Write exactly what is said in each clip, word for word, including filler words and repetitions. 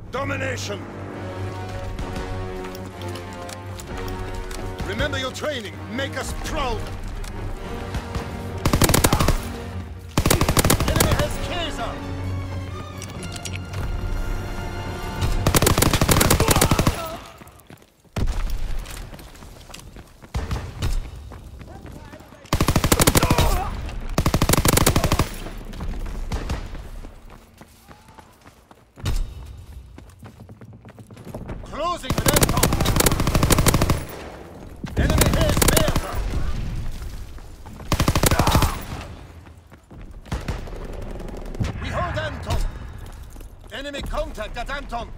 Domination! Remember your training. Make us proud. Enemy has Kaiser! Closing with Anton. Enemy has Bertha. We hold Anton. Enemy contact at Anton.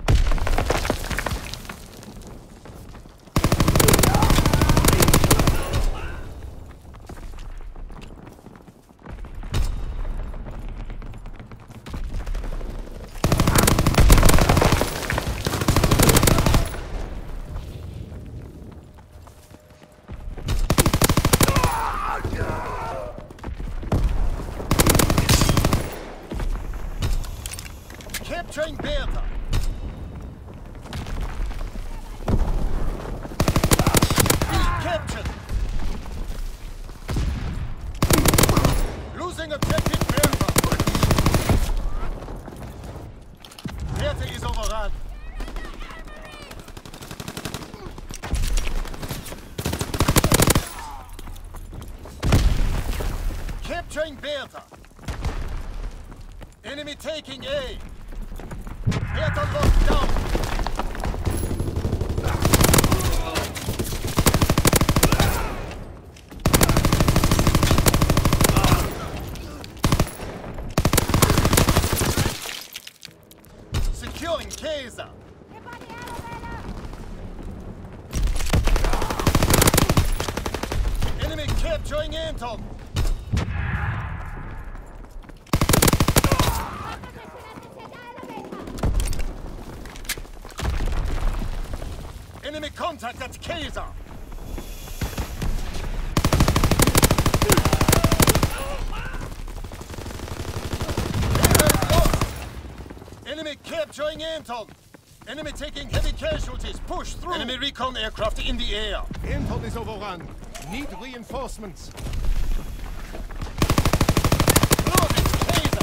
Capturing Bertha. B captured. Losing objective Bertha. Bertha is overrun. Capturing Bertha. Enemy taking A. Bertha locked down. Securing Kaiser. Enemy capturing Anton. Enemy contact at Kaiser! Enemy capturing Anton! Enemy taking heavy casualties! Push through! Enemy recon aircraft in the air! Anton is overrun. Need reinforcements. Closing Kaiser!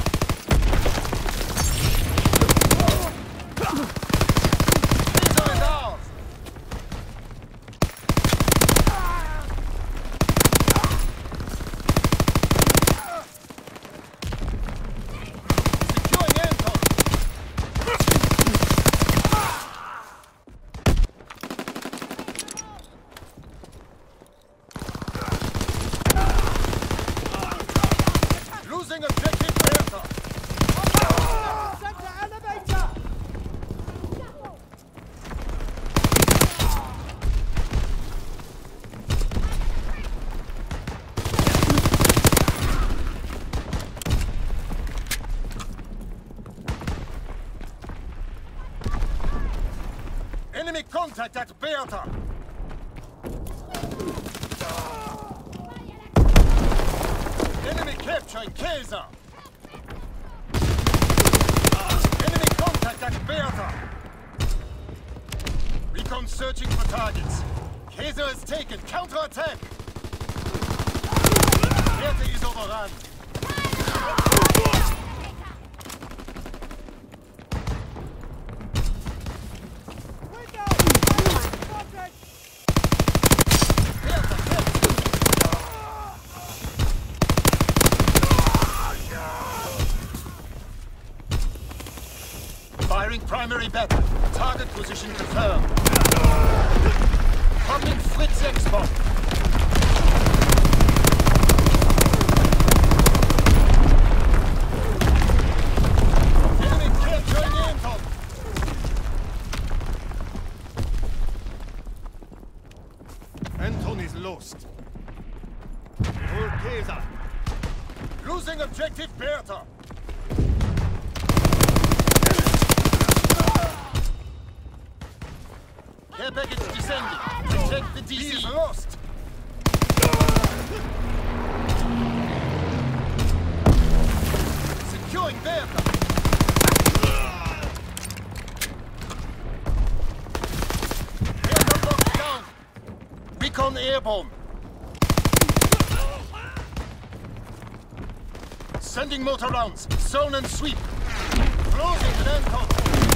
Kaiser is ours! Losing objective Bertha. Center elevator. Enemy contact at Bertha. Enemy capturing Kaiser! Enemy contact at Bertha! Recon searching for targets. Kaiser is taken. Counter-attack! Bertha is overrun. Firing primary battle. Target position confirmed. Popping Fritz X-bomb. Enemy capturing Anton. Anton is lost. Hold Kaiser. Losing objective Bertha. Care package descending. Protect the D C. He is lost. Securing Bertha. Recon airborne. Sending mortar rounds. Zone and sweep. Closing the Anton.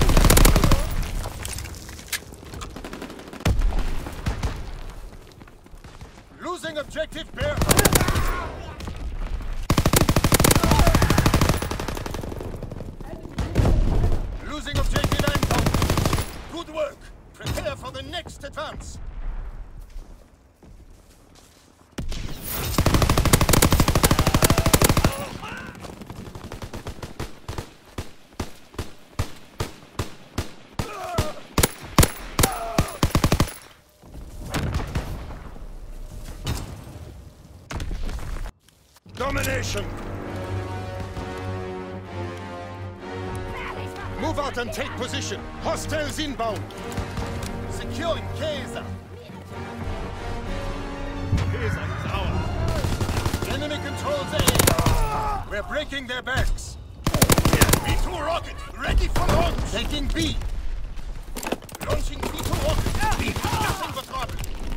Losing objective bear. Losing objective Anton. Good work. Prepare for the next advance. Domination! Move out and take position. Hostiles inbound. Securing Kaiser. Kaiser is ours. Enemy controls A. We're breaking their backs. V two rocket, ready for launch. Taking B. Launching V two rocket. B. Nothing but trouble.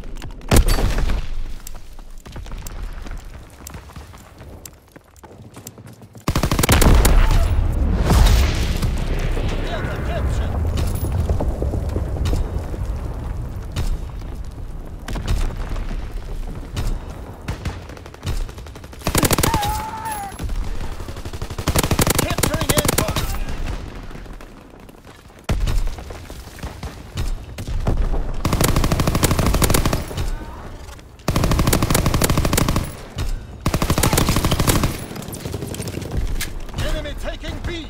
Taking B.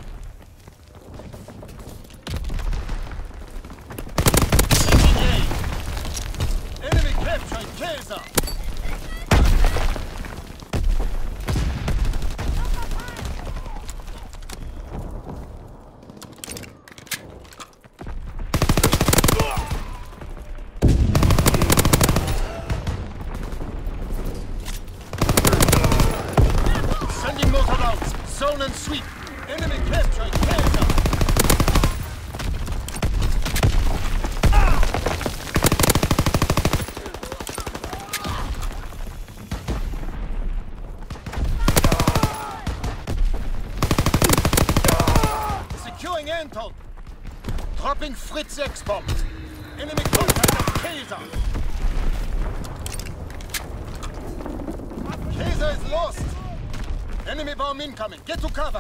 Taking A. Enemy capturing Kaiser. Sending mortar rounds. Zone and sweep. Enemy capturing Kaiser! Securing Anton! Dropping Fritz X-bomb! Enemy contact of Kaiser! Kaiser is lost! Enemy bomb incoming! Get to cover!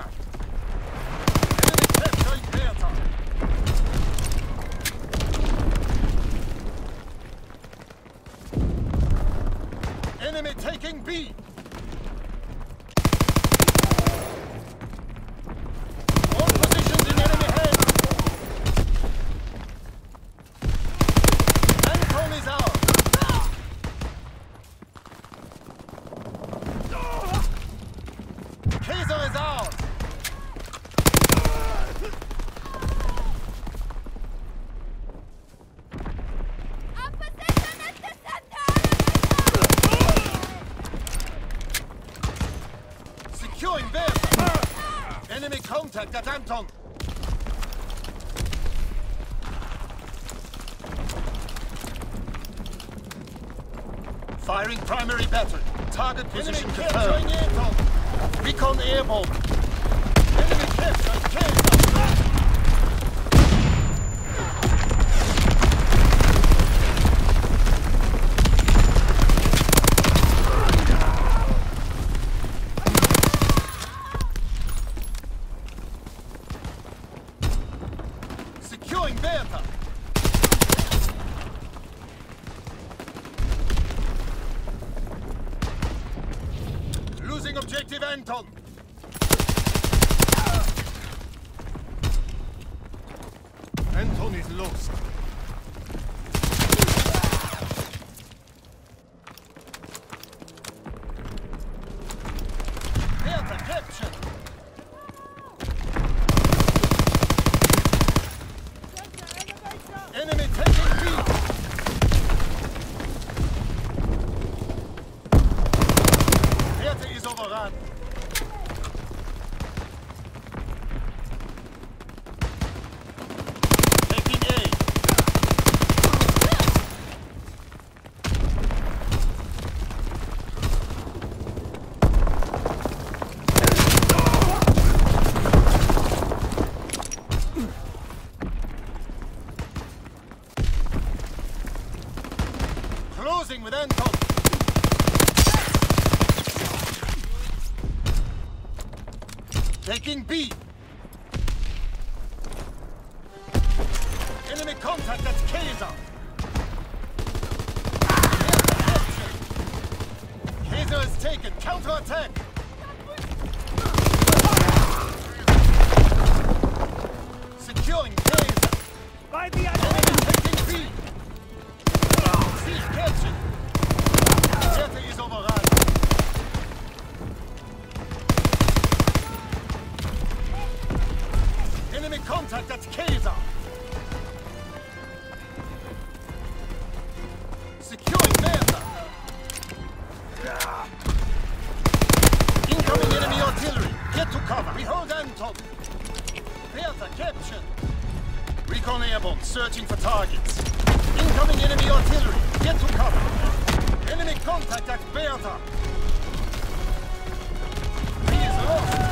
Enemy taking B. All positions in enemy hands. Anton is out. Kaiser is out. Securing Bear. Enemy contact at Anton. Firing primary battery. Target position confirmed. Recon airborne. Enemy capturing Kaiser. Securing Bertha. Losing objective Anton. Anton is lost. Bertha captured. Enemy taking B. Bertha is overrun. Taking A. Taking B. Enemy contact at Kaiser. Kaiser is taken. Counter-attack. Securing Kaiser. By the Enemy taking B. C captured. Werte is overrun. Enemy contact at Kaiser. Securing Bertha. Incoming enemy artillery. Get to cover. We hold Anton. Bertha captured. Recon airborne. Searching for targets. Incoming enemy artillery. Get to cover. Enemy contact at Bertha. He is lost.